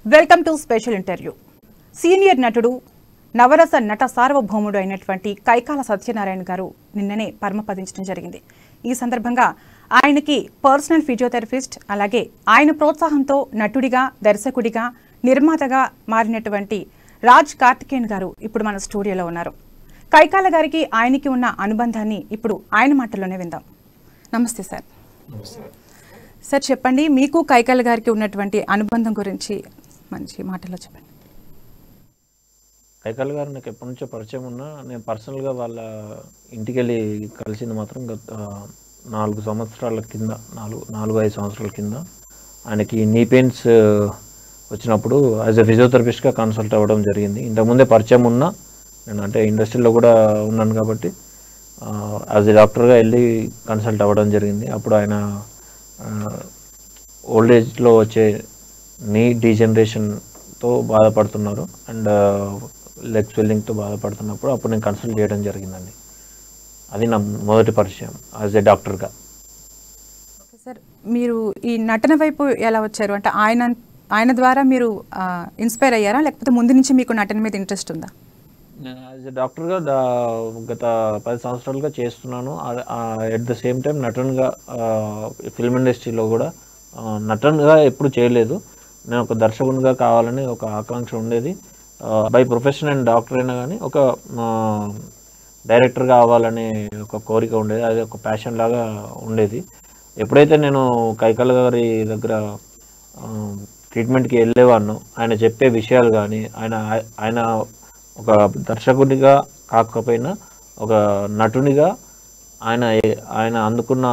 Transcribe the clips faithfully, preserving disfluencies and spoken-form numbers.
Welcome to special interview. Senior నటుడు నవరస నట సార్వభౌముడు అయినటువంటి కైకాల సత్యనారాయణ గారు నిన్ననే పరమపదించడం జరిగింది. ఈ సందర్భంగా ఆయనకి పర్సనల్ ఫిజియోథెరపిస్ట్, అలాగే ఆయన ప్రోత్సాహంతో నటుడిగా, దర్శకుడిగా, నిర్మాతగా మారినటువంటి రాజ్ కార్తికేయన్ గారు ఇప్పుడు మన స్టూడియోలో ఉన్నారు. కైకాల గారికి ఆయనకి ఉన్న అనుబంధాన్ని ఇప్పుడు ఆయన మాటల్లోనే విందాం. నమస్తే సార్. సార్ చెప్పండి, మీకు కైకాల గారికి ఉన్నటువంటి అనుబంధం గురించి మంచి మాటల్లో చెప్పండి. కైకాల గారు నాకు ఎప్పటి నుంచో పరిచయం ఉన్నా, నేను పర్సనల్గా వాళ్ళ ఇంటికి వెళ్ళి కలిసింది మాత్రం గత నాలుగు సంవత్సరాల కింద నాలుగు నాలుగు ఐదు సంవత్సరాల కింద. ఆయనకి నీ పెయిన్స్ వచ్చినప్పుడు యాజ్ ఎ ఫిజియోథెరపిస్ట్గా కన్సల్ట్ అవ్వడం జరిగింది. ఇంతకుముందే పరిచయం ఉన్నా, నేను అంటే ఇండస్ట్రీలో కూడా ఉన్నాను కాబట్టి యాజ్ ఎ డాక్టర్గా వెళ్ళి కన్సల్ట్ అవ్వడం జరిగింది. అప్పుడు ఆయన ఓల్డ్ ఏజ్లో వచ్చే నీ డీజనరేషన్తో బాధపడుతున్నారు అండ్ లెగ్ స్వెల్లింగ్తో బాధపడుతున్నప్పుడు అప్పుడు నేను కన్సల్ట్ చేయడం జరిగిందండి. అది నా మొదటి పరిచయం యాజ్ ఎ డాక్టర్గా. ఓకే సార్, మీరు ఈ నటన వైపు ఎలా వచ్చారు? అంటే ఆయన ఆయన ద్వారా మీరు ఇన్స్పైర్ అయ్యారా, లేకపోతే ముందు నుంచి మీకు నటన మీద ఇంట్రెస్ట్ ఉందా? నేను యాజ్ ఎ డాక్టర్గా గత పది సంవత్సరాలుగా చేస్తున్నాను. ఎట్ ద సేమ్ టైం నటనగా ఫిల్మ్ ఇండస్ట్రీలో కూడా నటనగా ఎప్పుడు చేయలేదు. నేను ఒక దర్శకునిగా కావాలని ఒక ఆకాంక్ష ఉండేది. బై ప్రొఫెషన్ అండ్ డాక్టర్ అయినా కానీ ఒక డైరెక్టర్గా అవ్వాలనే ఒక కోరిక ఉండేది. అది ఒక ప్యాషన్ లాగా ఉండేది. ఎప్పుడైతే నేను కైకాల గారి దగ్గర ట్రీట్మెంట్కి వెళ్ళేవాడినో, ఆయన చెప్పే విషయాలు కానీ, ఆయన ఆయన ఒక దర్శకునిగా కాకపోయినా ఒక నటునిగా ఆయన ఆయన అందుకున్న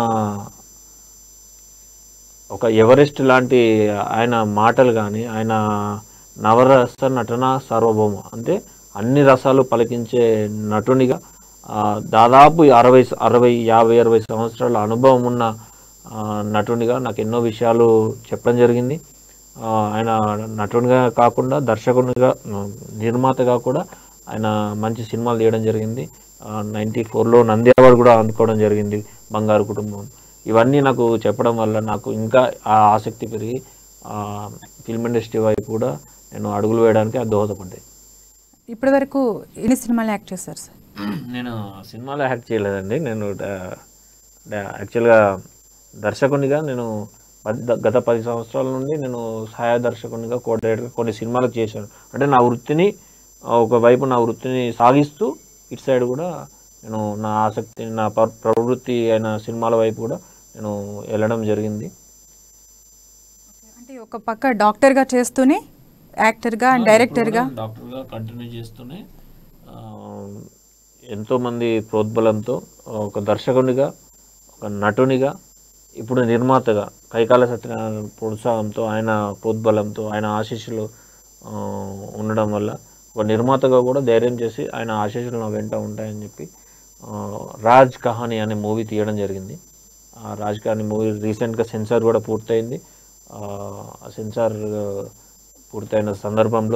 ఒక ఎవరెస్ట్ లాంటి ఆయన మాటలు కానీ, ఆయన నవరస నటన సార్వభౌమ అంటే అన్ని రసాలు పలికించే నటునిగా, దాదాపు అరవై అరవై యాభై అరవై సంవత్సరాల అనుభవం ఉన్న నటునిగా నాకు ఎన్నో విషయాలు చెప్పడం జరిగింది. ఆయన నటునిగా కాకుండా దర్శకునిగా, నిర్మాతగా కూడా ఆయన మంచి సినిమాలు తీయడం జరిగింది. నైంటీ ఫోర్లో నంది అవార్డు కూడా అందుకోవడం జరిగింది, బంగారు కుటుంబం. ఇవన్నీ నాకు చెప్పడం వల్ల నాకు ఇంకా ఆ ఆసక్తి పెరిగి ఫిల్మ్ ఇండస్ట్రీ వైపు కూడా నేను అడుగులు వేయడానికి అది దోహదపడ్డాయి. ఇప్పటి వరకు ఎన్ని సినిమాలు యాక్ట్ చేశారు సార్? నేను సినిమాలో యాక్ట్ చేయలేదండి. నేను యాక్చువల్గా దర్శకునిగా నేను పది గత పది సంవత్సరాల నుండి నేను సహాయ దర్శకునిగా, కోఆర్డినేటర్గా కొన్ని సినిమాలకు చేశాను. అంటే నా వృత్తిని ఒకవైపు నా వృత్తిని సాగిస్తూ ఇటు సైడ్ కూడా నేను నా ఆసక్తి, నా ప్రవృత్తి అయిన సినిమాల వైపు కూడా నేను వెళ్ళడం జరిగింది. అంటే ఒక పక్క డాక్టర్గా చేస్తూనే యాక్టర్గా అండ్ డైరెక్టర్గా డాక్టర్గా కంటిన్యూ చేస్తూనే ఎంతోమంది ప్రోద్బలంతో ఒక దర్శకునిగా, ఒక నటునిగా, ఇప్పుడు నిర్మాతగా కైకాల సత్యనారాయణ ప్రోత్సాహంతో, ఆయన ప్రోద్బలంతో, ఆయన ఆశీస్సులు ఉండడం వల్ల ఒక నిర్మాతగా కూడా ధైర్యం చేసి ఆయన ఆశీస్సులు నా వెంట ఉంటాయని చెప్పి రాజ్ కహానీ అనే మూవీ తీయడం జరిగింది. ఆ రాజ్ కహానీ మూవీ రీసెంట్గా సెన్సార్ కూడా పూర్తయింది. ఆ సెన్సార్ పూర్తయిన సందర్భంలో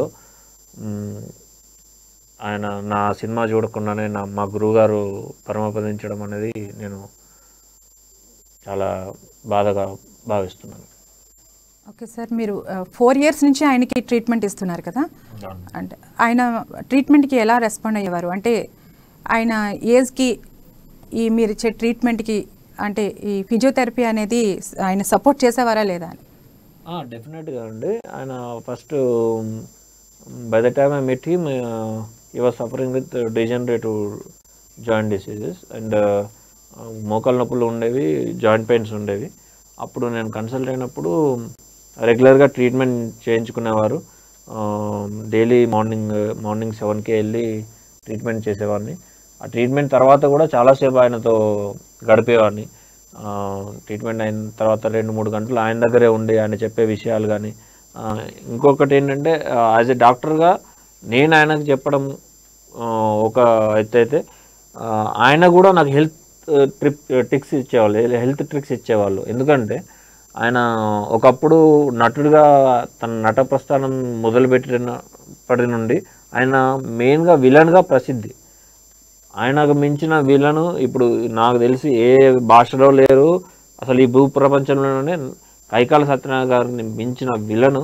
ఆయన నా సినిమా చూడకుండానే నా మా గురువుగారు పరమపదించడం అనేది నేను చాలా బాధగా భావిస్తున్నాను. ఓకే సార్, మీరు ఫోర్ ఇయర్స్ నుంచి ఆయనకి ట్రీట్మెంట్ ఇస్తున్నారు కదా, అంటే ఆయన ట్రీట్మెంట్కి ఎలా రెస్పాండ్ అయ్యేవారు? అంటే ఆయన ఏజ్కి ఈ మీరు ఇచ్చే ట్రీట్మెంట్కి అంటే ఈ ఫిజియోథెరపీ అనేది ఆయన సపోర్ట్ చేసేవారా లేదా అని? డెఫినెట్గా అండి. ఆయన first by the time I met him he was suffering with degenerative joint diseases and మోకాలు నొప్పులు ఉండేవి, జాయింట్ పెయిన్స్ ఉండేవి. అప్పుడు నేను కన్సల్ట్ అయినప్పుడు రెగ్యులర్గా ట్రీట్మెంట్ చేయించుకునేవారు. డైలీ మార్నింగ్ మార్నింగ్ సెవెన్కి వెళ్ళి ట్రీట్మెంట్ చేసేవాడిని. ఆ ట్రీట్మెంట్ తర్వాత కూడా చాలాసేపు ఆయనతో గడిపేవాడిని. ట్రీట్మెంట్ అయిన తర్వాత రెండు మూడు గంటలు ఆయన దగ్గరే ఉండి ఆయన చెప్పే విషయాలు కానీ, ఇంకొకటి ఏంటంటే యాజ్ ఎ డాక్టర్గా నేను ఆయనకు చెప్పడం ఒక ఎత్తు అయితే, ఆయన కూడా నాకు హెల్త్ ట్రిప్ ట్రిక్స్ ఇచ్చేవాళ్ళు, హెల్త్ ట్రిక్స్ ఇచ్చేవాళ్ళు. ఎందుకంటే ఆయన ఒకప్పుడు నటుడిగా తన నట ప్రస్థానం మొదలుపెట్టినప్పటి నుండి ఆయన మెయిన్గా విలన్గా ప్రసిద్ధి. ఆయనకు మించిన విలను ఇప్పుడు నాకు తెలిసి ఏ భాషలో లేరు. అసలు ఈ భూ ప్రపంచంలోనే కైకాల సత్యనారాయణ గారిని మించిన విలను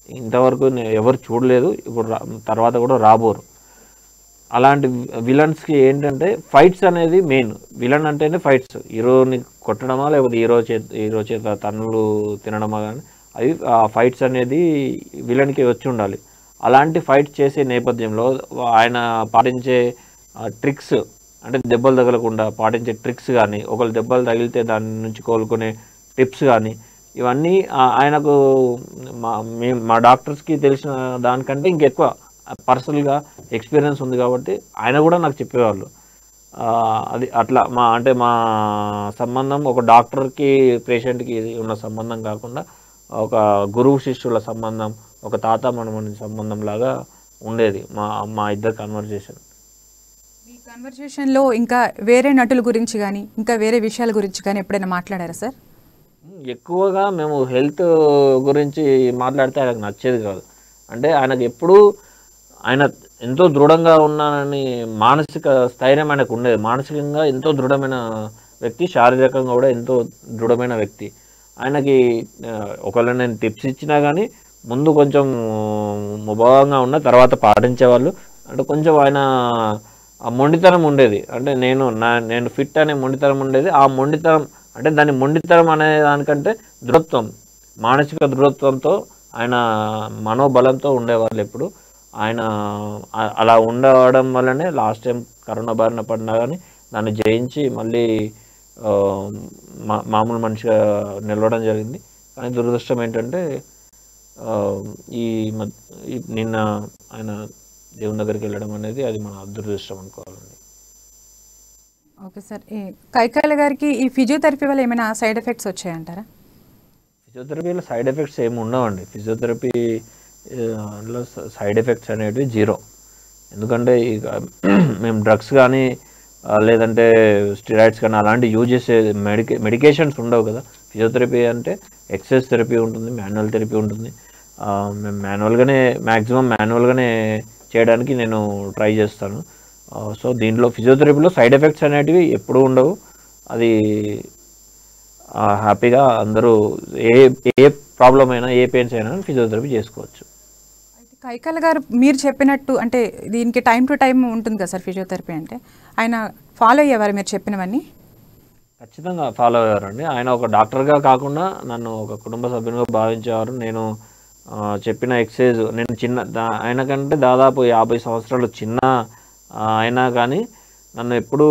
ఇంతవరకు నే- ఎవరు చూడలేదు, ఇప్పుడు రా- తర్వాత కూడా రాబోరు. అలాంటి విలన్స్కి ఏంటంటే ఫైట్స్ అనేది మెయిన్. విలన్ అంటేనే ఫైట్స్, హీరోని కొట్టడమా లేకపోతే హీరో చేత హీరో చేత తన్నులు తినడమా, కానీ అవి ఆ ఫైట్స్ అనేది విలన్కి వచ్చి ఉండాలి. అలాంటి ఫైట్ చేసే నేపథ్యంలో ఆయన పాటించే ట్రిక్స్, అంటే దెబ్బలు తగలకుండా పాటించే ట్రిక్స్ కానీ, ఒకళ్ళు దెబ్బలు తగిలితే దాని నుంచి కోలుకునే టిప్స్ కానీ, ఇవన్నీ ఆ- ఆయనకు మా మేము మా డాక్టర్స్కి తెలిసిన దానికంటే ఇంకెక్కువ పర్సనల్గా ఎక్స్పీరియన్స్ ఉంది కాబట్టి ఆయన కూడా నాకు చెప్పేవాళ్ళు. ఆ, అది అట్లా మా అంటే మా సంబంధం ఒక డాక్టర్కి పేషెంట్కి ఉన్న సంబంధం కాకుండా ఒక గురువు శిష్యుల సంబంధం, ఒక తాత మనమని సంబంధం లాగా ఉండేది మా మా ఇద్దరు కన్వర్జేషన్. ఈ కన్వర్జేషన్లో ఇంకా వేరే నటుల గురించి కానీ ఇంకా వేరే విషయాల గురించి కానీ ఎప్పుడైనా మాట్లాడారా సార్? ఎక్కువగా మేము హెల్త్ గురించి మాట్లాడితే ఆయనకు నచ్చేది కాదు. అంటే ఆయనకు ఎప్పుడూ ఆయన ఎంతో దృఢంగా ఉన్నానని మానసిక స్థైర్యం ఆయనకు ఉండేది. మానసికంగా ఎంతో దృఢమైన వ్యక్తి, శారీరకంగా కూడా ఎంతో దృఢమైన వ్యక్తి. ఆయనకి ఆ, ఒకవేళ నేను టిప్స్ ఇచ్చినా కానీ ముందు కొంచెం ముభావంగా ఉన్న తర్వాత పాటించేవాళ్ళు. అంటే కొంచెం ఆయన ఆ మొండితనం ఉండేది. అంటే నేను నా నేను ఫిట్ అనే మొండితనం ఉండేది. ఆ మొండితనం అంటే దాని మొండితనం అనే దానికంటే దృఢత్వం, మానసిక దృఢత్వంతో ఆయన మనోబలంతో ఉండేవాళ్ళు ఎప్పుడు. ఆయన ఆ- అలా ఉండడం వల్లనే లాస్ట్ టైం కరోనా బారిన పడినా కానీ దాన్ని జయించి మళ్ళీ ఆ, మా మామూలు మనిషిగా నిలవడం జరిగింది. కానీ దురదృష్టం ఏంటంటే ఆ, ఈ మధ్య ఈ నిన్న ఆయన దేవుని దగ్గరికి వెళ్ళడం అనేది అది మన అదృష్టం అనుకోవాలండి. Okay sir. ఈ కైకాల గారికి ఈ ఫిజియోథెరపీ వల్ల ఏమైనా సైడ్ ఎఫెక్ట్స్ వచ్చాయంటారా? ఫిజియోథెరపీలో సైడ్ ఎఫెక్ట్స్ ఏమి ఉండవండి. ఫిజియోథెరపీ అందులో సైడ్ ఎఫెక్ట్స్ అనేవి జీరో. ఎందుకంటే ఇక మేము డ్రగ్స్ కానీ ఆ, లేదంటే స్టిరాయిడ్స్ కానీ అలాంటి యూజ్ చేసే మెడికే మెడికేషన్స్ ఉండవు కదా. ఫిజియోథెరపీ అంటే ఎక్సర్సైజ్ థెరపీ ఉంటుంది, మాన్యువల్ థెరపీ ఉంటుంది. ఆ, మేము మాన్యువల్గానే మ్యాక్సిమం మాన్యువల్గానే చేయడానికి నేను ట్రై చేస్తాను. ఆ, సో దీంట్లో ఫిజియోథెరపీలో సైడ్ ఎఫెక్ట్స్ అనేటివి ఎప్పుడూ ఉండవు. అది ఆ, హ్యాపీగా అందరూ ఏ ఏ ప్రాబ్లం అయినా ఏ పెయిన్స్ అయినా ఫిజియోథెరపీ చేసుకోవచ్చు. అయితే కైకాల గారు మీరు చెప్పినట్టు అంటే దీనికి టైం టు టైం ఉంటుంది కదా సార్ ఫిజియోథెరపీ అంటే, ఆయన ఫాలో అయ్యేవారు మీరు చెప్పినవన్నీ? ఖచ్చితంగా ఫాలో అయ్యారండి. ఆయన ఒక డాక్టర్గా కాకుండా నన్ను ఒక కుటుంబ సభ్యునిగా భావించేవారు. నేను ఆ, చెప్పిన ఎక్సర్సైజ్ నేను చిన్న దా- ఆయనకంటే దాదాపు యాభై సంవత్సరాలు చిన్న ఆ, అయినా కానీ నన్ను ఎప్పుడూ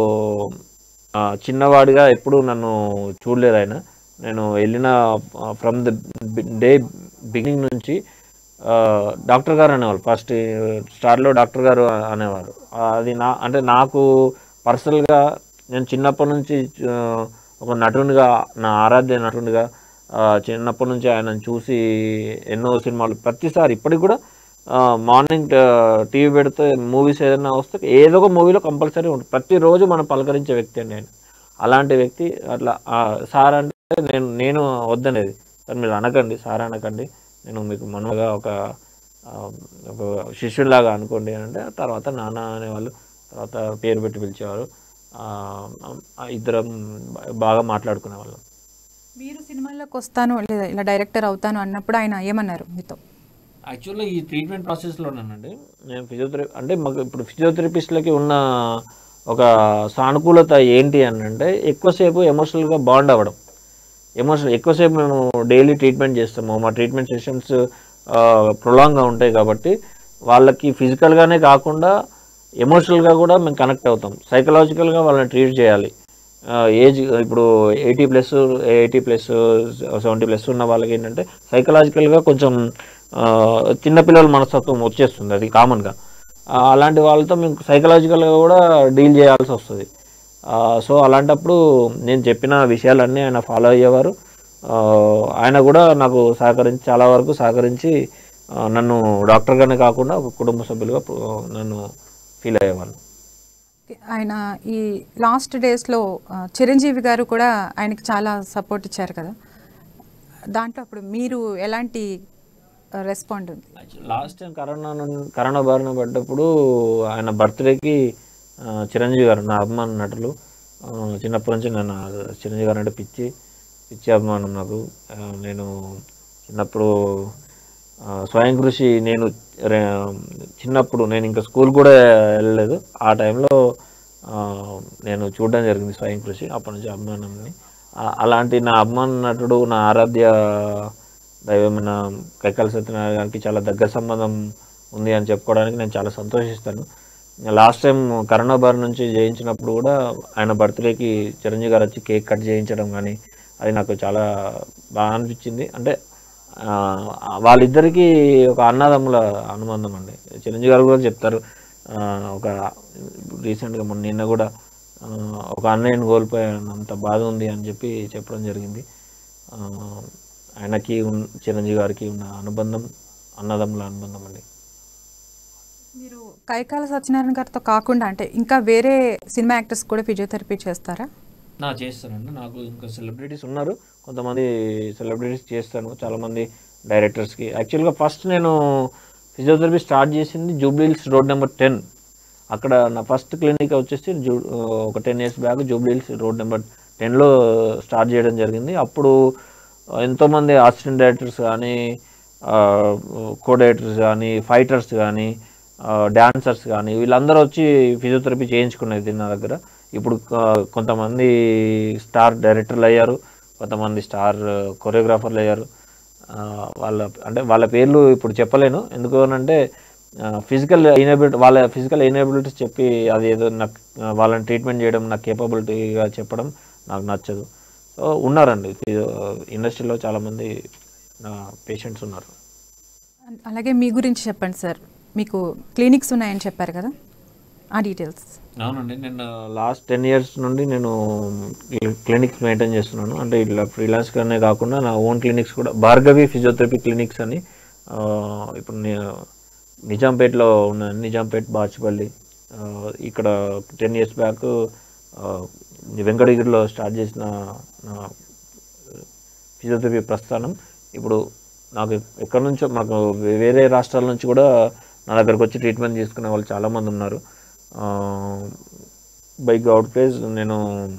ఆ, చిన్నవాడిగా ఎప్పుడూ నన్ను చూడలేదు ఆయన. నేను వెళ్ళిన ఫ్రమ్ ద డే బిగినింగ్ నుంచి ఆ, డాక్టర్ గారు అనేవాళ్ళు. ఫస్ట్ స్టార్ట్లో డాక్టర్ గారు అనేవారు. ఆ, అది నా అంటే నాకు పర్సనల్గా నేను చిన్నప్పటి నుంచి ఆ, ఒక నటునిగా, నా ఆరాధ్య నటునిగా ఆ, చిన్నప్పటి నుంచి ఆయనను చూసి ఎన్నో సినిమాలు ప్రతిసారి ఇప్పటికి కూడా మార్నింగ్ టీవీ పెడితే మూవీస్ ఏదైనా వస్తే ఏదో ఒక మూవీలో కంపల్సరీ ఉంటుంది. ప్రతిరోజు మనం పలకరించే వ్యక్తి అండి ఆయన. అలాంటి వ్యక్తి అట్లా ఆ, సార్ అంటే నేను నేను వద్దనేది, సార్ మీరు అనకండి, సార్ అనకండి, నేను మీకు మనగా ఒక ఆ, ఒక శిష్యులాగా అనుకోండి అని అంటే తర్వాత నాన్న అనేవాళ్ళు, తర్వాత పేరు పెట్టి పిలిచేవారు. ఆ, ఆ, ఇద్దరం బాగా మాట్లాడుకునే వాళ్ళం. మీరు సినిమాల్లోకి వస్తాను లేదా ఇలా డైరెక్టర్ అవుతాను అన్నప్పుడు ఆయన ఏమన్నారు మీతో? యాక్చువల్లీ ఈ ట్రీట్మెంట్ ప్రాసెస్లోనేనండి నేను ఫిజియోథెరపీ అంటే మాకు ఇప్పుడు ఫిజియోథెరపిస్ట్లకి ఉన్న ఒక సానుకూలత ఏంటి అని అంటే ఎక్కువసేపు ఎమోషనల్గా బాండ్ అవ్వడం. ఎమోషనల్ ఎక్కువసేపు మేము డైలీ ట్రీట్మెంట్ చేస్తాము. మా ట్రీట్మెంట్ సెషన్స్ ప్రొలాంగ్గా ఉంటాయి కాబట్టి వాళ్ళకి ఫిజికల్గానే కాకుండా ఎమోషనల్గా కూడా మేము కనెక్ట్ అవుతాం. సైకలాజికల్గా వాళ్ళని ట్రీట్ చేయాలి. ఏజ్ ఇప్పుడు eighty plus eighty plus seventy plus ఉన్న వాళ్ళకి ఏంటంటే సైకలాజికల్గా కొంచెం ఆ, చిన్నపిల్లల మనస్తత్వం వచ్చేస్తుంది, అది కామన్గా. అలాంటి వాళ్ళతో మేము సైకలాజికల్గా కూడా డీల్ చేయాల్సి వస్తుంది. సో అలాంటప్పుడు నేను చెప్పిన విషయాలన్నీ ఆయన ఫాలో అయ్యేవారు. ఆ, ఆయన కూడా నాకు సహకరించి చాలా వరకు సహకరించి ఆ, నన్ను డాక్టర్గానే కాకుండా ఒక కుటుంబ సభ్యులుగా ఆ, నన్ను ఫీల్ అయ్యేవాళ్ళు. ఆయన ఈ లాస్ట్ డేస్లో చిరంజీవి గారు కూడా ఆయనకి చాలా సపోర్ట్ ఇచ్చారు కదా, దాంట్లో అప్పుడు మీరు ఎలాంటి రెస్పాండ్ ఉంది? లాస్ట్ టైం కరోనా నుం- కరోనా బారిన పడ్డప్పుడు ఆయన బర్త్డేకి చిరంజీవి గారు నా అభిమాన నటులు. ఆ, చిన్నప్పటి నుంచి నేను చిరంజీవి గారు అంటే పిచ్చి పిచ్చి అభిమానం నాకు. ఆ, నేను చిన్నప్పుడు స్వయం కృషి నేను చిన్నప్పుడు నేను ఇంకా స్కూల్ కూడా వెళ్ళలేదు. ఆ టైంలో నేను చూడడం జరిగింది స్వయం కృషి. అప్పటి నుంచి అభిమానాన్ని అలాంటి నా అభిమాన నటుడు, నా ఆరాధ్య దైవమైన కైకాల సత్యనారాయణ గారికి చాలా దగ్గర సంబంధం ఉంది అని చెప్పుకోవడానికి నేను చాలా సంతోషిస్తాను. లాస్ట్ టైం కరోనా బారి నుంచి చేయించినప్పుడు కూడా ఆయన బర్త్డేకి చిరంజీవి గారు వచ్చి కేక్ కట్ చేయించడం కానీ అది నాకు చాలా బాగా అనిపించింది. అంటే వాళ్ళిద్దరికీ ఒక అన్నదమ్ముల అనుబంధం అండి. చిరంజీవి గారు కూడా చెప్తారు, ఒక రీసెంట్గా మొన్న నిన్న కూడా ఒక అన్నయ్యను కోల్పోయినంత బాధ ఉంది అని చెప్పి చెప్పడం జరిగింది. ఆయనకి చిరంజీవి గారికి ఉన్న అనుబంధం అన్నదమ్ముల అనుబంధం అండి. మీరు కైకాల సత్యనారాయణ గారితో కాకుండా అంటే ఇంకా వేరే సినిమా యాక్టర్స్ కూడా ఫిజియోథెరపీ చేస్తారా? నా చేస్తానండి. నాకు ఇంకా సెలబ్రిటీస్ ఉన్నారు, కొంతమంది సెలబ్రిటీస్ చేస్తాను, చాలామంది డైరెక్టర్స్కి. యాక్చువల్గా ఫస్ట్ నేను ఫిజియోథెరపీ స్టార్ట్ చేసింది జూబ్లీహిల్స్ రోడ్ నెంబర్ టెన్. అక్కడ నా ఫస్ట్ క్లినిక్ వచ్చేసి జూ ఒక ten years back Jubilee Hills road number టెన్లో స్టార్ట్ చేయడం జరిగింది. అప్పుడు ఎంతోమంది అసిస్టెంట్ డైరెక్టర్స్ కానీ, కో డైరెక్టర్స్ కానీ, ఫైటర్స్ కానీ, డాన్సర్స్ కానీ వీళ్ళందరూ వచ్చి ఫిజియోథెరపీ చేయించుకునేది నా దగ్గర. ఇప్పుడు కొంతమంది స్టార్ డైరెక్టర్లు అయ్యారు, కొంతమంది స్టార్ కొరియోగ్రాఫర్లు అయ్యారు. వాళ్ళ అంటే వాళ్ళ పేర్లు ఇప్పుడు చెప్పలేను, ఎందుకు అంటే ఫిజికల్ ఇనేబిలిటీ వాళ్ళ ఫిజికల్ ఇనేబిలిటీస్ చెప్పి అది ఏదో నాకు వాళ్ళని ట్రీట్మెంట్ చేయడం నాకు కేపబిలిటీగా చెప్పడం నాకు నచ్చదు. సో ఉన్నారండి ఇండస్ట్రీలో చాలామంది నా పేషెంట్స్ ఉన్నారు. అలాగే మీ గురించి చెప్పండి సార్, మీకు క్లినిక్స్ ఉన్నాయని చెప్పారు కదా, ఆ డీటెయిల్స్. అవునండి, నేను లాస్ట్ టెన్ ఇయర్స్ నుండి నేను క్లినిక్స్ మెయింటైన్ చేస్తున్నాను. అంటే ఇట్లా ఫ్రీలాన్స్గానే కాకుండా నా ఓన్ క్లినిక్స్ కూడా, భార్గవి ఫిజియోథెరపీ క్లినిక్స్ అని ఇప్పుడు నేను నిజాంపేటలో ఉన్నాను. నిజాంపేట, బాచుపల్లి. ఇక్కడ టెన్ ఇయర్స్ బ్యాక్ వెంకటగిరిలో స్టార్ట్ చేసిన నా ఫిజియోథెరపీ ప్రస్థానం ఇప్పుడు నాకు ఎక్కడి నుంచో మాకు వేరే రాష్ట్రాల నుంచి కూడా నా దగ్గరకు వచ్చి ట్రీట్మెంట్ తీసుకునే వాళ్ళు చాలామంది ఉన్నారు. బై గాడ్ ప్లేస్ నేను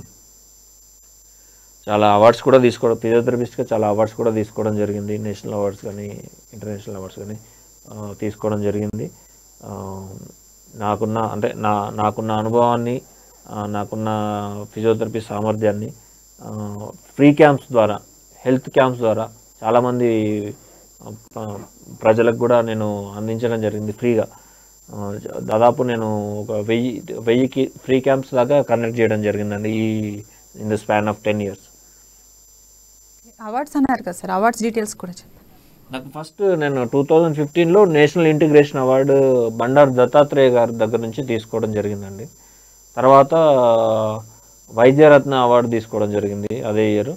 చాలా అవార్డ్స్ కూడా తీసుకోవడం, ఫిజియోథెరపిస్ట్గా చాలా అవార్డ్స్ కూడా తీసుకోవడం జరిగింది. నేషనల్ అవార్డ్స్ కానీ ఇంటర్నేషనల్ అవార్డ్స్ కానీ తీసుకోవడం జరిగింది. నాకున్న అంటే నా నాకున్న అనుభవాన్ని, నాకున్న ఫిజియోథెరపీ సామర్థ్యాన్ని ఫ్రీ క్యాంప్స్ ద్వారా, హెల్త్ క్యాంప్స్ ద్వారా చాలామంది ప్రజలకు కూడా నేను అందించడం జరిగింది ఫ్రీగా. దాదాపు నేను ఒక వెయ్యి వెయ్యికి ఫ్రీ క్యాంప్స్ దాకా కండక్ట్ చేయడం జరిగిందండి ఈ in the span of ten years. Awards అన్నారు కదా సార్, అవార్డ్స్ డీటెయిల్స్ కూడా చెప్పండి. నాకు ఫస్ట్ నేను టూ థౌజండ్ ఫిఫ్టీన్లో national integration award Bandaru Dattatreya గారి దగ్గర నుంచి తీసుకోవడం జరిగిందండి. తర్వాత వైద్యరత్న అవార్డు తీసుకోవడం జరిగింది అదే ఇయర్.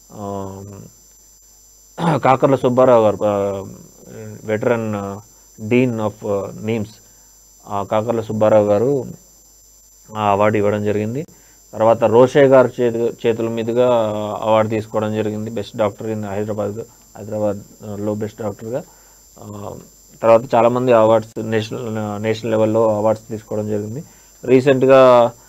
కాకర్ల సుబ్బారావు గారు, veteran dean of NIMS, Kakarla Subbarao గారు ఆ అవార్డు ఇవ్వడం జరిగింది. తర్వాత రోషే గారు చేతి చేతుల మీదుగా అవార్డు తీసుకోవడం జరిగింది, బెస్ట్ డాక్టర్ ఇన్ హైదరాబాద్ హైదరాబాద్లో బెస్ట్ డాక్టర్గా. తర్వాత చాలామంది అవార్డ్స్ నేషనల్ నేషనల్ లెవెల్లో అవార్డ్స్ తీసుకోవడం జరిగింది. రీసెంట్గా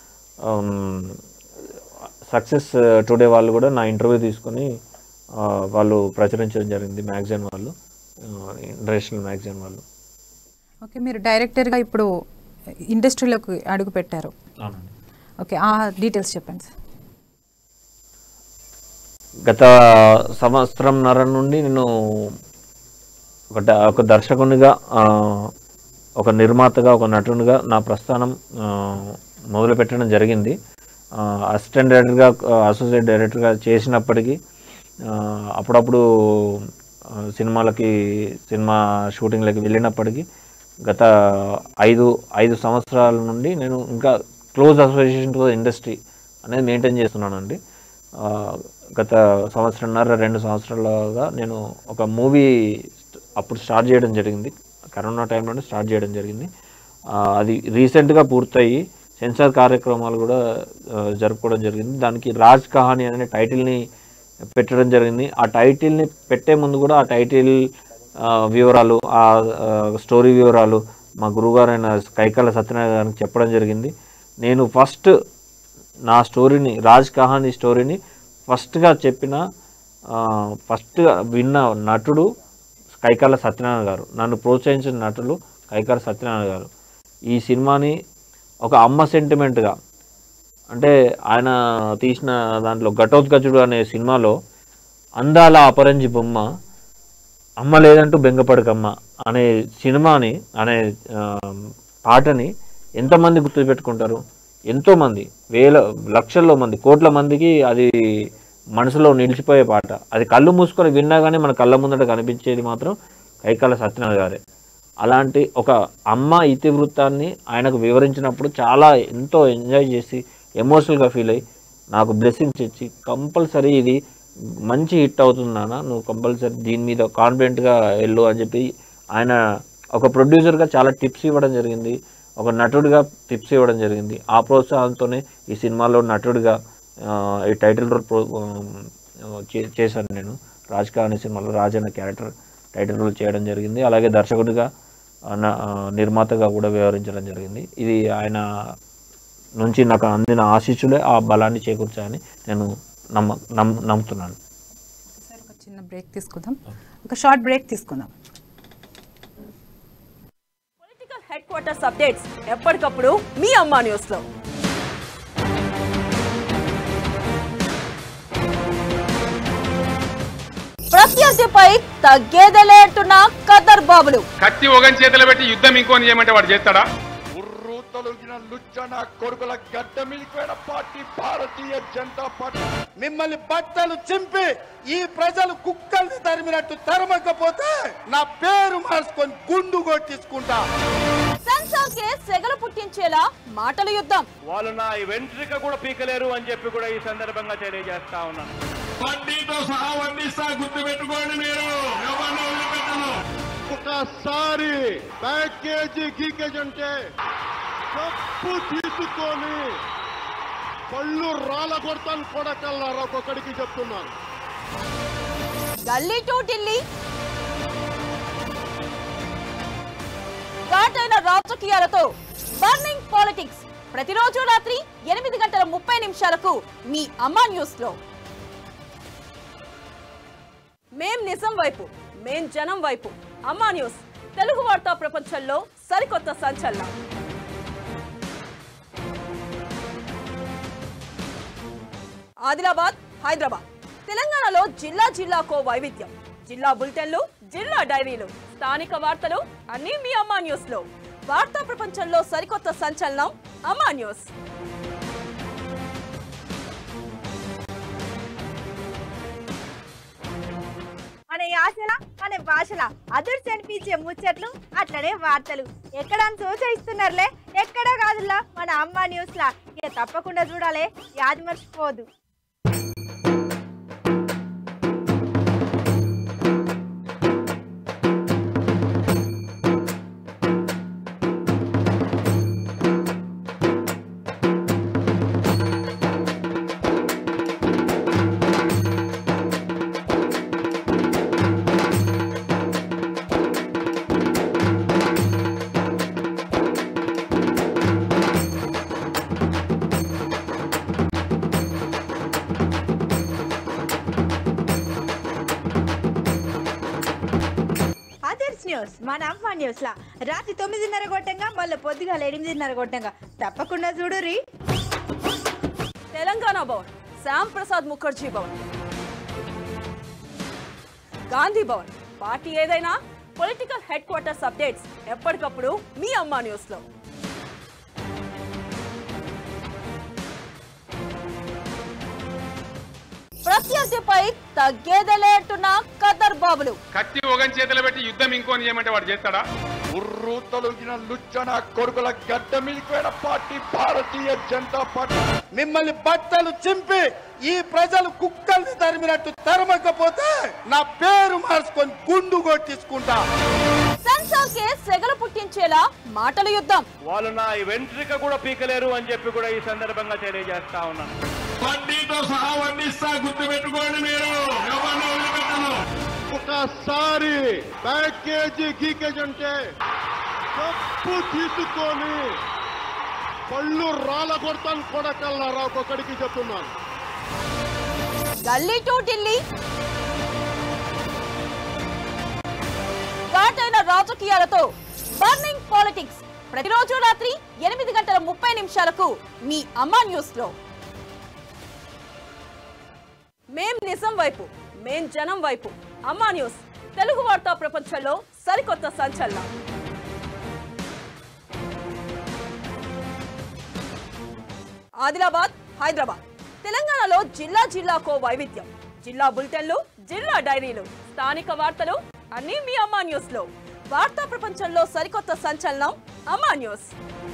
సక్సెస్ టుడే వాళ్ళు కూడా నా ఇంటర్వ్యూ తీసుకొని వాళ్ళు ప్రచురించడం జరిగింది, మ్యాగజైన్ వాళ్ళు, ఇంటర్నేషనల్ మ్యాగజైన్ వాళ్ళు. ఓకే, మీరు డైరెక్టర్గా ఇప్పుడు ఇండస్ట్రీలోకి అడుగు పెట్టారు. ఓకే, ఆ డీటెయిల్స్ చెప్పండి సార్. గత సంవత్సరంన్నర నుండి నేను ఒక ఒక దర్శకునిగా, ఒక నిర్మాతగా, ఒక నటునిగా నా ప్రస్థానం మొదలు పెట్టడం జరిగింది. అసిస్టెంట్ డైరెక్టర్గా, అసోసియేట్ డైరెక్టర్గా చేసినప్పటికీ అప్పుడప్పుడు సినిమాలకి సినిమా షూటింగ్లకి వెళ్ళినప్పటికీ గత ఐదు ఐదు సంవత్సరాల నుండి నేను ఇంకా close association to the industry అనేది మెయింటైన్ చేస్తున్నానండి. గత సంవత్సరంన్నర రెండు సంవత్సరాలుగా నేను ఒక మూవీ అప్పుడు స్టార్ట్ చేయడం జరిగింది, కరోనా టైంలోనే స్టార్ట్ చేయడం జరిగింది. అది రీసెంట్గా పూర్తయి సెన్సార్ కార్యక్రమాలు కూడా జరుపుకోవడం జరిగింది. దానికి రాజ్ కహానీ అనే టైటిల్ని పెట్టడం జరిగింది. ఆ టైటిల్ని పెట్టే ముందు కూడా ఆ టైటిల్ వివరాలు, ఆ స్టోరీ వివరాలు మా గురువుగారైన కైకాల సత్యనారాయణ గారికి చెప్పడం జరిగింది. నేను ఫస్ట్ నా స్టోరీని, రాజ్ కహానీ స్టోరీని ఫస్ట్గా చెప్పిన, ఫస్ట్గా విన్న నటుడు కైకాల సత్యనారాయణ గారు, నన్ను ప్రోత్సహించిన నటులు కైకాల సత్యనారాయణ గారు. ఈ సినిమాని ఒక అమ్మ సెంటిమెంట్గా, అంటే ఆయన తీసిన దాంట్లో ఘటోత్కచుడు అనే సినిమాలో అందాల అపరంజి బొమ్మ అమ్మ లేదంటూ బెంగపడకమ్మ అనే సినిమాని అనే పాటని ఎంతమంది గుర్తుపెట్టుకుంటారు? ఎంతోమంది, వేల లక్షల్లో మంది, కోట్ల మందికి అది మనసులో నిలిచిపోయే పాట. అది కళ్ళు మూసుకొని విన్నా కానీ మన కళ్ళ ముందట కనిపించేది మాత్రం కైకాల సత్యనారాయణ గారే. అలాంటి ఒక అమ్మ ఇతివృత్తాన్ని ఆయనకు వివరించినప్పుడు చాలా ఎంతో ఎంజాయ్ చేసి ఎమోషనల్గా ఫీల్ అయ్యి నాకు బ్లెస్సింగ్స్ ఇచ్చి కంపల్సరీ ఇది మంచి హిట్ అవుతుంది నాన్న, నువ్వు కంపల్సరీ దీని మీద కాన్ఫిడెంట్గా వెళ్ళు అని చెప్పి ఆయన ఒక ప్రొడ్యూసర్గా చాలా టిప్స్ ఇవ్వడం జరిగింది, ఒక నటుడిగా టిప్స్ ఇవ్వడం జరిగింది. ఆ ప్రోత్సాహంతోనే ఈ సినిమాలో నటుడిగా ఈ టైటిల్ రోల్ చేశాను నేను. రాజ్కా అనే సినిమాలో రాజ్ అనే క్యారెక్టర్ టైటిల్ రోల్ చేయడం జరిగింది. అలాగే దర్శకుడిగా నిర్మాతగా కూడా వ్యవహరించడం జరిగింది. ఇది ఆయన నుంచి నాకు అందిన ఆశీస్సులే ఆ బలాన్ని చేకూర్చాయని నేను నమ్మ నమ్ నమ్ముతున్నాను. సార్ ఒక చిన్న బ్రేక్ తీసుకుందాం, ఒక షార్ట్ బ్రేక్ తీసుకుందాం. పొలిటికల్ హెడ్ క్వార్టర్స్ అప్డేట్స్ ఎప్పటికప్పుడు మీ అమ్మా న్యూస్ లో. ప్రత్యర్థిపై తగ్గేదలే అంటున్న ఖదర్ బాబులు. కత్తి ఒగని చేతులు పెట్టి యుద్ధం ఇంకోని చేయమంటే వాడు చేస్తాడా? లుచ్చన కొడుకుల గడ్డ మిలిపోయిన పార్టీ భారతీయ జనతా పార్టీ. మిమ్మల్ని బట్టలు చింపి ఈ ప్రజలు కుక్కల్ని తరిమినట్టు తరమకపోతే నా పేరు మార్చుకొని గుండు కొట్టించుకుంటా. సెన్సార్ కేసు సెగలు పుట్టించేలా మాటల యుద్ధం. వాళ్ళు నా వెంట్రిక కూడా పీకలేరు అని చెప్పి కూడా ఈ సందర్భంగా తెలియజేస్తా ఉన్నాను. వడ్డీతో సహా వడ్డిస్తా, గుర్తు పెట్టుకోండి మీరు. ఒకసారి ప్యాకేజీ గీకేజ్ అంటే తప్పు తీసుకొని పళ్ళు రాళ్ళ కొడతాను కొడకల్లారా ఒక్కొక్కడికి చెప్తున్నాను. గల్లీ టు ఢిల్లీ ఘాటైన రాజకీయాలతో బర్నింగ్ పాలిటిక్స్ ప్రతిరోజు రాత్రి ఎనిమిది గంటల ముప్పై నిమిషాలకు మీ అమ్మా న్యూస్ లో. మేం నిజం వైపు, మేం జనం వైపు. అమ్మా న్యూస్ తెలుగు వార్తా ప్రపంచంలో సరికొత్త సంచలనం. ఆదిలాబాద్, హైదరాబాద్, తెలంగాణలో జిల్లా జిల్లాకో వైవిధ్యం. జిల్లా బులెటిన్లు, జిల్లా డైరీలు, స్థానిక వార్తలు అన్నీ మీ అమ్మా న్యూస్ లో. వార్తా ప్రపంచంలో సరికొత్త సంచలనం అమ్మా న్యూస్. మన యాసల మన భాషల అదుర్స్ అనిపించే ముచ్చట్లు అట్లనే వార్తలు ఎక్కడ సోచయిస్తున్నారులే, ఎక్కడా కాదులా మన అమ్మా న్యూస్ లా. ఇక తప్పకుండా చూడాలి, యాది మర్చిపోదు. న్యూస్ మన అమ్మ న్యూస్ లా రాత్రి తొమ్మిదిన్నర కొట్టంగా మళ్ళీ పొద్దుగాల ఎనిమిదిన్నర కొట్టంగా తప్పకుండా చూడురి. తెలంగాణ భవన్, శ్యామ్ ప్రసాద్ ముఖర్జీ భవన్, గాంధీ భవన్, పార్టీ ఏదైనా పొలిటికల్ హెడ్ క్వార్టర్స్ అప్డేట్స్ ఎప్పటికప్పుడు మీ అమ్మా న్యూస్ లో. ప్రత్యర్థిపై తగ్గేదలే అంటున్న ఖదర్ బాబులు. కత్తి ఒగని చేతులు పెట్టి యుద్ధం ఇంకోని చేయమంటే వాడు చేస్తాడా? ఉర్రు తొలగిన లుచ్చన కొడుకుల గడ్డ మిలిపోయిన పార్టీ భారతీయ జనతా పార్టీ. మిమ్మల్ని బట్టలు చింపి ఈ ప్రజలు కుక్కల్ని తరిమినట్టు తరమకపోతే నా పేరు మార్చుకొని గుండు కొట్టించుకుంటా. సెన్సార్ కేసు సెగలు పుట్టించేలా మాటల యుద్ధం. వాళ్ళు నా వెంట్రిక కూడా పీకలేరు అని చెప్పి కూడా ఈ సందర్భంగా తెలియజేస్తా ఉన్నాను. వడ్డీతో సహా వడ్డిస్తా, గుర్తు పెట్టుకోండి మీరు. ఒకసారి ప్యాకేజీ గీకేజ్ అంటే తప్పు తీసుకొని పళ్ళు రాళ్ళ కొడతాను కొడకల్లారా ఒక్కొక్కడికి చెప్తున్నాను. గల్లీ టు ఢిల్లీ రాజకీయాలతో బర్నింగ్ పాలిటిక్స్ ప్రతిరోజు రాత్రి ఎనిమిది గంటల ముప్పై నిమిషాలకు మీ అమ్మా న్యూస్ లో. మేం నిజం వైపు, మేం జనం వైపు. అమ్మా న్యూస్ తెలుగు వార్తా ప్రపంచంలో సరికొత్త సంచలనం. ఆదిలాబాద్, హైదరాబాద్, తెలంగాణలో జిల్లా జిల్లాకో వైవిధ్యం. జిల్లా బులెటిన్లు, జిల్లా డైరీలు, స్థానిక వార్తలు అన్నీ మీ అమ్మా న్యూస్ లో. వార్తా ప్రపంచంలో సరికొత్త సంచలనం అమ్మా న్యూస్.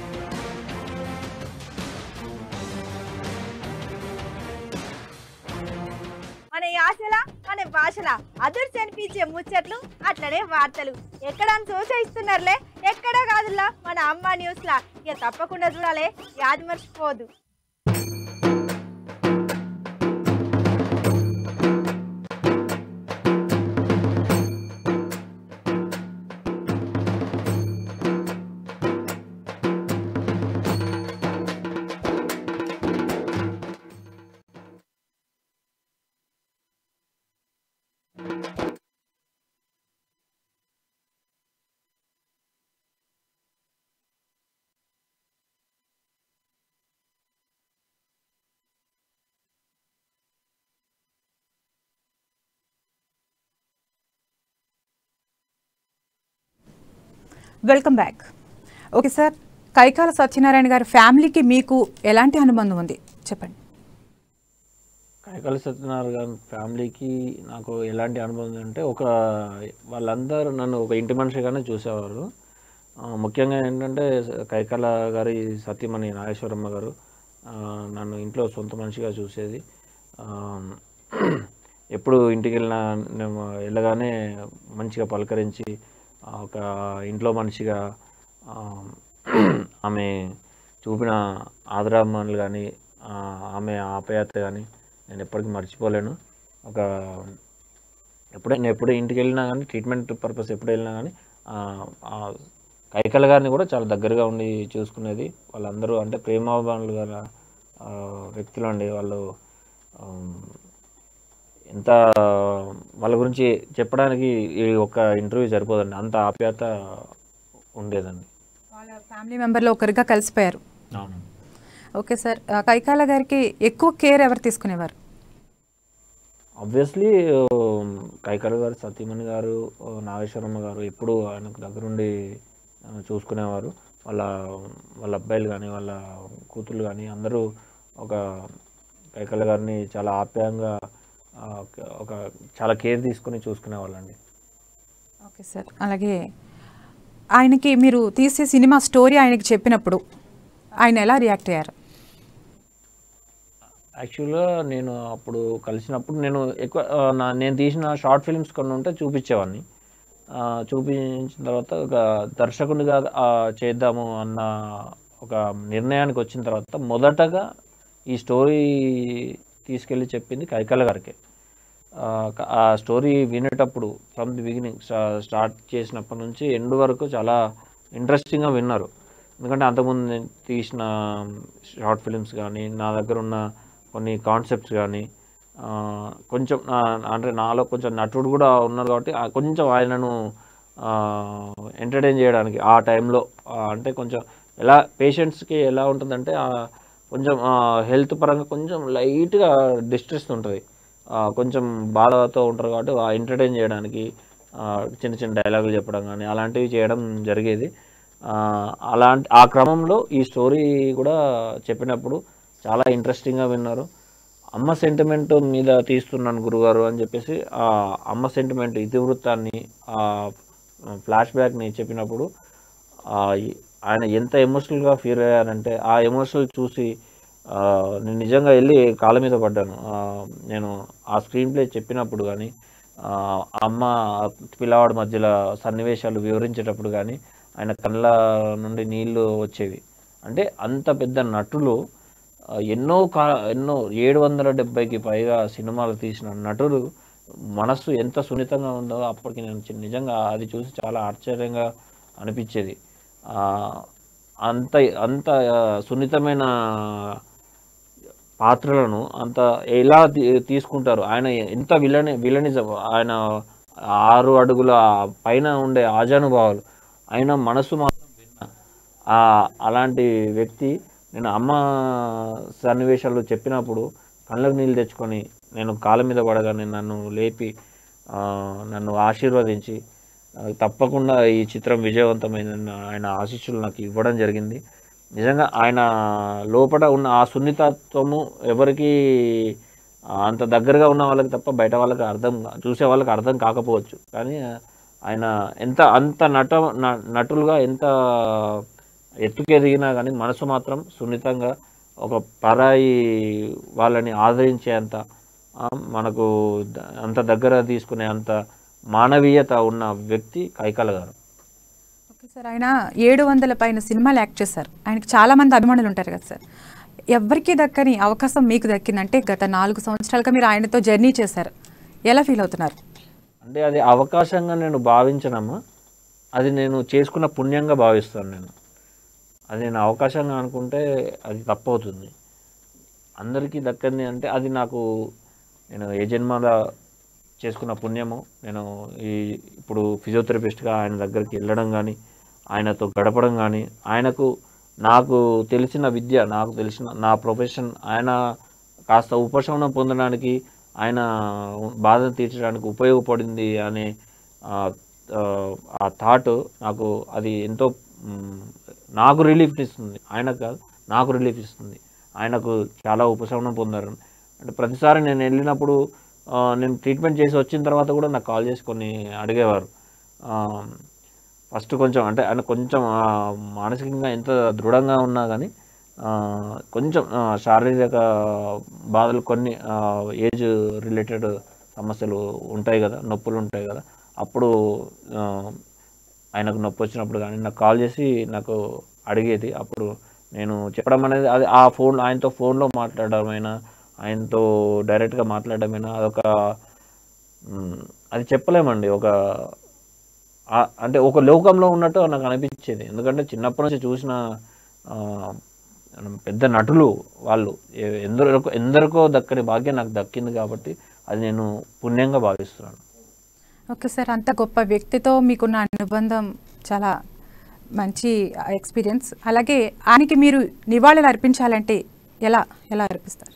మన యాసల మన భాషల అదుర్స్ అనిపించే ముచ్చట్లు అట్లనే వార్తలు ఎక్కడని సోచయిస్తున్నారులే. ఎక్కడా కాదులా మన అమ్మా న్యూస్ లా. ఇక తప్పకుండా చూడాలి, యాది మర్చిపోదు. Welcome back. Okay sir, Kaikala Satyanarayana గారి ఫ్యామిలీకి మీకు ఎలాంటి అనుబంధం ఉంది చెప్పండి. కైకాల సత్యనారాయణ గారి ఫ్యామిలీకి నాకు ఎలాంటి అనుబంధం అంటే, ఒక వాళ్ళందరూ నన్ను ఒక ఇంటి మనిషిగానే చూసేవారు. ముఖ్యంగా ఏంటంటే కైకాల గారి సత్యమణి నాగేశ్వరమ్మ గారు నన్ను ఇంట్లో సొంత మనిషిగా చూసేది. ఎప్పుడు ఇంటికి వెళ్ళినా నేను వెళ్ళగానే మంచిగా పలకరించి ఒక ఇంట్లో మనిషిగా ఆమె చూపిన ఆదరాభిమానులు కానీ ఆమె ఆప్యాయత కానీ నేను ఎప్పటికీ మర్చిపోలేను. ఒక ఎప్పుడైనా ఎప్పుడు ఇంటికి వెళ్ళినా కానీ ట్రీట్మెంట్ పర్పస్ ఎప్పుడు వెళ్ళినా కానీ కైకాల గారిని కూడా చాలా దగ్గరగా ఉండి చూసుకునేది. వాళ్ళందరూ అంటే ప్రేమాభిమానులు గల వ్యక్తులు అండి. వాళ్ళు ఎంత వాళ్ళ గురించి చెప్పడానికి ఈ ఒక ఇంటర్వ్యూ సరిపోదండి, అంత ఆప్యాయత ఉండేదండి. వాళ్ళ ఫ్యామిలీ మెంబర్లో ఒకరిగా కలిసిపోయారు. అవును. ఓకే సార్, కైకాల గారికి ఎక్కువ కేర్ ఎవరు తీసుకునేవారు? ఆబ్వియస్లీ కైకాల గారు, సతీమణి గారు, నాగేశ్వరమ్మ గారు ఎప్పుడు ఆయనకు దగ్గరుండి చూసుకునేవారు. వాళ్ళ వాళ్ళ అబ్బాయిలు కానీ వాళ్ళ కూతుళ్ళు కానీ అందరూ ఒక కైకాల గారిని చాలా ఆప్యాయంగా ఒక చాలా కేర్ తీసుకుని చూసుకునేవాళ్ళండి. ఓకే సార్, అలాగే ఆయనకి మీరు తీసే సినిమా స్టోరీ ఆయనకి చెప్పినప్పుడు ఆయన ఎలా రియాక్ట్ అయ్యారు? యాక్చువల్గా నేను అప్పుడు కలిసినప్పుడు నేను ఎక్కువ నా నేను తీసిన షార్ట్ ఫిల్మ్స్ కొన్ని ఉంటే చూపించేవాడిని. చూపించిన తర్వాత ఒక దర్శకునిగా చేద్దాము అన్న ఒక నిర్ణయానికి వచ్చిన తర్వాత మొదటగా ఈ స్టోరీ తీసుకెళ్ళి చెప్పింది కైకాల గారికి. ఆ స్టోరీ వినేటప్పుడు ఫ్రమ్ ది బిగినింగ్ స్టార్ట్ చేసినప్పటి నుంచి ఎండ్ వరకు చాలా ఇంట్రెస్టింగ్గా విన్నారు. ఎందుకంటే అంతకుముందు నేను తీసిన షార్ట్ ఫిలిమ్స్ కానీ నా దగ్గర ఉన్న కొన్ని కాన్సెప్ట్స్ కానీ కొంచెం అంటే నాలో కొంచెం నటుడు కూడా ఉన్నారు కాబట్టి కొంచెం ఆయనను ఎంటర్టైన్ చేయడానికి ఆ టైంలో అంటే కొంచెం ఎలా పేషెంట్స్కి ఎలా ఉంటుందంటే కొంచెం హెల్త్ పరంగా కొంచెం లైట్గా డిస్ట్రెస్ ఉంటుంది, కొంచెం బాధతో ఉంటారు కాబట్టి ఎంటర్టైన్ చేయడానికి చిన్న చిన్న డైలాగులు చెప్పడం కానీ అలాంటివి చేయడం జరిగేది. అలాంటి ఆ క్రమంలో ఈ స్టోరీ కూడా చెప్పినప్పుడు చాలా ఇంట్రెస్టింగ్గా విన్నారు. అమ్మ సెంటిమెంట్ మీద తీస్తున్నాను గురుగారు అని చెప్పేసి ఆ అమ్మ సెంటిమెంట్ ఇతివృత్తాన్ని ఆ ఫ్లాష్ బ్యాక్ని చెప్పినప్పుడు ఆయన ఎంత ఎమోషనల్గా ఫీల్ అయ్యారంటే ఆ ఎమోషనల్ చూసి నేను నిజంగా వెళ్ళి కాళ్ళ మీద పడ్డాను. నేను ఆ స్క్రీన్ ప్లే చెప్పినప్పుడు కానీ అమ్మ పిల్లవాడి మధ్యలో సన్నివేశాలు వివరించేటప్పుడు కానీ ఆయన కళ్ళ నుండి నీళ్ళు వచ్చేవి. అంటే అంత పెద్ద నటులు ఎన్నో కా ఎన్నో ఏడు వందల డెబ్బైకి పైగా సినిమాలు తీసిన నటులు మనస్సు ఎంత సున్నితంగా ఉందో అప్పటికి నేను నిజంగా అది చూసి చాలా ఆశ్చర్యంగా అనిపించేది. అంత అంత సున్నితమైన పాత్రలను అంత ఎలా తీసుకుంటారు, ఆయన ఎంత విలని విలనిజం ఆయన ఆరు అడుగుల పైన ఉండే ఆజానుభావాలు, అయినా మనసు మాత్రం భిన్న. అలాంటి వ్యక్తి నేను అమ్మ సన్నివేశాలు చెప్పినప్పుడు కళ్ళకు నీళ్ళు తెచ్చుకొని నేను కాళ్ళ మీద పడగానే నన్ను లేపి నన్ను ఆశీర్వదించి తప్పకుండా ఈ చిత్రం విజయవంతమైన ఆయన ఆశీస్సులు నాకు ఇవ్వడం జరిగింది. నిజంగా ఆయన లోపల ఉన్న ఆ సున్నితత్వము ఎవరికి అంత దగ్గరగా ఉన్న వాళ్ళకి తప్ప బయట వాళ్ళకి అర్థం చూసే వాళ్ళకి అర్థం కాకపోవచ్చు. కానీ ఆయన ఎంత అంత నట నటులుగా ఎంత ఎత్తుకెదిగినా కానీ మనసు మాత్రం సున్నితంగా ఒక పరాయి వాళ్ళని ఆదరించేంత మనకు అంత దగ్గర తీసుకునే అంత మానవీయత ఉన్న వ్యక్తి కైకాల గారు. ఓకే సార్, ఆయన ఏడు వందల పైన సినిమాలు యాక్ట్ చేశారు. ఆయనకి చాలామంది అభిమానులు ఉంటారు కదా సార్, ఎవరికి దక్కని అవకాశం మీకు దక్కిందంటే గత నాలుగు సంవత్సరాలుగా మీరు ఆయనతో జర్నీ చేశారు, ఎలా ఫీల్ అవుతున్నారు? అంటే అది అవకాశంగా నేను భావించనమ్మా, అది నేను చేసుకున్న పుణ్యంగా భావిస్తాను. నేను అది నేను అవకాశంగా అనుకుంటే అది తప్పవుతుంది. అందరికీ దక్కంది అంటే అది నాకు నేను ఏ జన్మలో చేసుకున్న పుణ్యము. నేను ఈ ఇప్పుడు ఫిజియోథెరపిస్ట్గా ఆయన దగ్గరికి వెళ్ళడం కానీ, ఆయనతో గడపడం కానీ, ఆయనకు నాకు తెలిసిన విద్య, నాకు తెలిసిన నా ప్రొఫెషన్ ఆయన కాస్త ఉపశమనం పొందడానికి, ఆయన బాధను తీర్చడానికి ఉపయోగపడింది అనే ఆ థాట్ నాకు అది ఎంతో నాకు రిలీఫ్ ఇస్తుంది. ఆయనకు కాదు, నాకు రిలీఫ్ ఇస్తుంది. ఆయనకు చాలా ఉపశమనం పొందారు. అంటే ప్రతిసారి నేను వెళ్ళినప్పుడు నేను ట్రీట్మెంట్ చేసి వచ్చిన తర్వాత కూడా నాకు కాల్ చేసి కొన్ని అడిగేవారు. ఫస్ట్ కొంచెం అంటే ఆయన కొంచెం మానసికంగా ఎంత దృఢంగా ఉన్నా కానీ కొంచెం శారీరక బాధలు కొన్ని ఏజ్ రిలేటెడ్ సమస్యలు ఉంటాయి కదా, నొప్పులు ఉంటాయి కదా, అప్పుడు ఆయనకు నొప్పి వచ్చినప్పుడు కానీ నాకు కాల్ చేసి నాకు అడిగేది. అప్పుడు నేను చెప్పడం అనేది అది ఆ ఫోన్ ఆయనతో ఫోన్లో మాట్లాడమైనా, ఆయనతో డైరెక్ట్గా మాట్లాడమైనా అదొక అది చెప్పలేమండి. ఒక అంటే ఒక లోకంలో ఉన్నట్టు నాకు అనిపించేది. ఎందుకంటే చిన్నప్పటి నుంచి చూసిన పెద్ద నటులు వాళ్ళు ఎందరికో ఎందరికో దక్కని భాగ్యం నాకు దక్కింది కాబట్టి అది నేను పుణ్యంగా భావిస్తున్నాను. ఓకే సార్, అంత గొప్ప వ్యక్తితో మీకున్న అనుబంధం చాలా మంచి ఎక్స్పీరియన్స్. అలాగే ఆయనకి మీరు నివాళులు అర్పించాలంటే ఎలా ఎలా అర్పిస్తారు?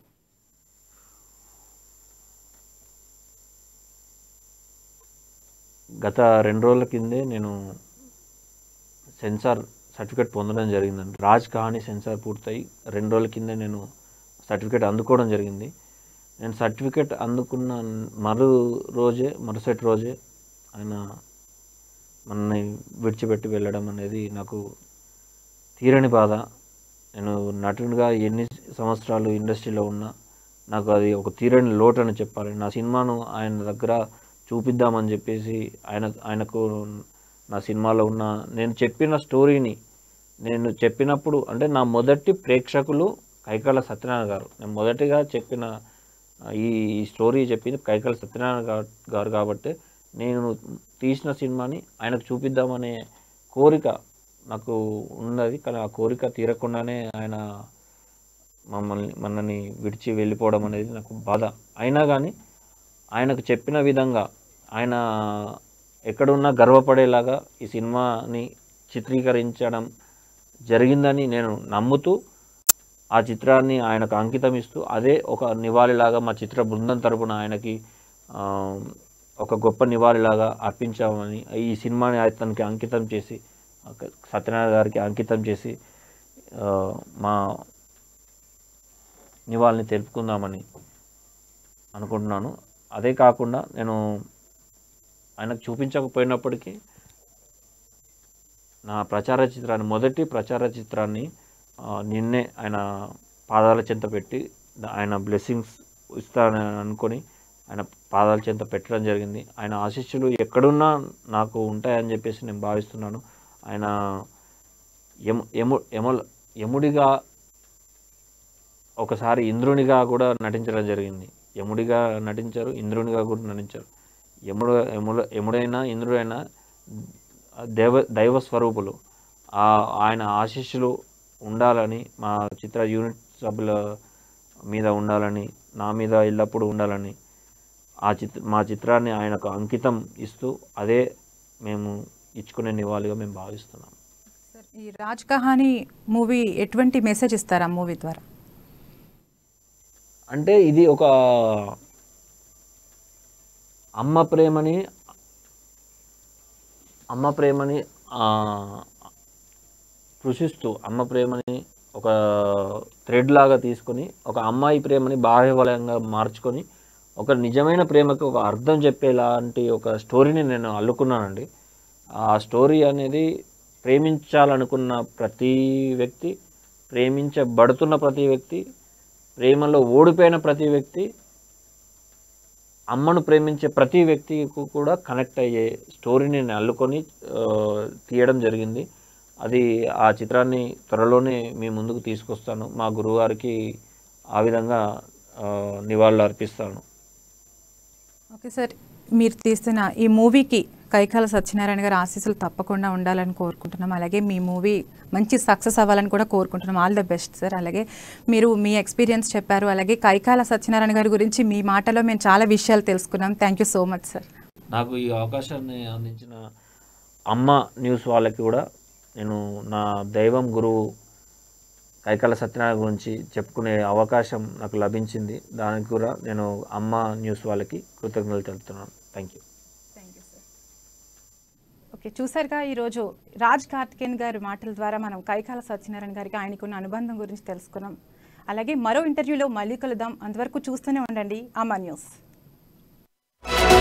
గత రెండు రోజుల కిందే నేను సెన్సార్ సర్టిఫికేట్ పొందడం జరిగిందండి. రాజ్ కహాని సెన్సార్ పూర్తయి రెండు రోజుల కిందే నేను సర్టిఫికేట్ అందుకోవడం జరిగింది. నేను సర్టిఫికేట్ అందుకున్న మరు రోజే మరుసటి రోజే ఆయన మనని విడిచిపెట్టి వెళ్ళడం అనేది నాకు తీరని బాధ. నేను నటునిగా ఎన్ని సంవత్సరాలు ఇండస్ట్రీలో ఉన్నా నాకు అది ఒక తీరని లోటు అని చెప్పాలి. నా సినిమాను ఆయన దగ్గర చూపిద్దామని చెప్పేసి ఆయన ఆయనకు నా సినిమాలో ఉన్న నేను చెప్పిన స్టోరీని నేను చెప్పినప్పుడు అంటే నా మొదటి ప్రేక్షకులు కైకాల సత్యనారాయణ గారు. నేను మొదటిగా చెప్పిన ఈ స్టోరీ చెప్పింది కైకాల సత్యనారాయణ గారు కాబట్టి నేను తీసిన సినిమాని ఆయనకు చూపిద్దామనే కోరిక నాకు ఉన్నది. కానీ ఆ కోరిక తీరకుండానే ఆయన మమ్మల్ని మనని విడిచి వెళ్ళిపోవడం అనేది నాకు బాధ. అయినా కానీ ఆయనకు చెప్పిన విధంగా ఆయన ఎక్కడున్నా గర్వపడేలాగా ఈ సినిమాని చిత్రీకరించడం జరిగిందని నేను నమ్ముతూ ఆ చిత్రాన్ని ఆయనకు అంకితం ఇస్తూ అదే ఒక నివాళిలాగా మా చిత్ర బృందం తరపున ఆయనకి ఒక గొప్ప నివాళిలాగా అర్పించామని ఈ సినిమాని అతనికి అంకితం చేసి సత్యనారాయణ గారికి అంకితం చేసి మా నివాళిని తెలుపుకుందామని అనుకుంటున్నాను. అదే కాకుండా నేను ఆయనకు చూపించకపోయినప్పటికీ నా ప్రచార చిత్రాన్ని మొదటి ప్రచార చిత్రాన్ని నిన్నే ఆయన పాదాల చెంత పెట్టి ఆయన బ్లెస్సింగ్స్ ఇస్తానని అనుకొని ఆయన పాదాల చెంత పెట్టడం జరిగింది. ఆయన ఆశీస్సులు ఎక్కడున్నా నాకు ఉంటాయని చెప్పేసి నేను భావిస్తున్నాను. ఆయన యము యము యము యముడిగా ఒకసారి ఇంద్రునిగా కూడా నటించడం జరిగింది. యముడిగా నటించారు, ఇంద్రునిగా కూడా నటించారు. యముడు యముడు యముడైనా ఇంద్రుడైనా దేవ దైవ స్వరూపులు. ఆయన ఆశీస్సులు ఉండాలని మా చిత్ర యూనిట్ సభ్యుల మీద ఉండాలని, నా మీద ఎల్లప్పుడూ ఉండాలని ఆ చిత్ర మా చిత్రాన్ని ఆయనకు అంకితం ఇస్తూ అదే మేము ఇచ్చుకునే నివాళిగా మేము భావిస్తున్నాం. సార్, ఈ రాజ్ కహానీ మూవీ ఎటువంటి మెసేజ్ ఇస్తారు ఆ మూవీ ద్వారా? అంటే ఇది ఒక అమ్మ ప్రేమని అమ్మ ప్రేమని కృషిస్తూ అమ్మ ప్రేమని ఒక థ్రెడ్ లాగా తీసుకొని ఒక అమ్మాయి ప్రేమని బాహ్యబలంగా మార్చుకొని ఒక నిజమైన ప్రేమకు ఒక అర్థం చెప్పేలాంటి ఒక స్టోరీని నేను అల్లుకున్నానండి. ఆ స్టోరీ అనేది ప్రేమించాలనుకున్న ప్రతి వ్యక్తి, ప్రేమించబడుతున్న ప్రతి వ్యక్తి, ప్రేమలో ఓడిపోయిన ప్రతి వ్యక్తి, అమ్మను ప్రేమించే ప్రతి వ్యక్తికి కూడా కనెక్ట్ అయ్యే స్టోరీని నేను అల్లుకొని తీయడం జరిగింది. అది ఆ చిత్రాన్ని త్వరలోనే మీ ముందుకు తీసుకొస్తాను. మా గురువుగారికి ఆ విధంగా నివాళులు అర్పిస్తాను. ఓకే సార్, మీరు తీస్తున్న ఈ మూవీకి కైకాల సత్యనారాయణ గారి ఆశీస్సులు తప్పకుండా ఉండాలని కోరుకుంటున్నాం. అలాగే మీ మూవీ మంచి సక్సెస్ అవ్వాలని కూడా కోరుకుంటున్నాం. All the best sir. అలాగే మీరు మీ ఎక్స్పీరియన్స్ చెప్పారు. అలాగే కైకాల సత్యనారాయణ గారి గురించి మీ మాటలో మేము చాలా విషయాలు తెలుసుకున్నాం. Thank you so much sir. నాకు ఈ అవకాశాన్ని అందించిన అమ్మ న్యూస్ వాళ్ళకి కూడా నేను నా దైవం గురువు కైకాల సత్యనారాయణ గురించి చెప్పుకునే అవకాశం నాకు లభించింది. దానికి కూడా నేను అమ్మ న్యూస్ వాళ్ళకి కృతజ్ఞతలు తెలుపుతున్నాను. Thank you. Thank you sir. Okay, చూసారుగా ఈరోజు రాజ్ కార్తికేయన్ గారి మాటల ద్వారా మనం కైకాల సత్యనారాయణ గారికి ఆయనకున్న అనుబంధం గురించి తెలుసుకున్నాం. అలాగే మరో ఇంటర్వ్యూలో మళ్ళీ కలుద్దాం. అంతవరకు చూస్తూనే ఉండండి అమ్మ న్యూస్.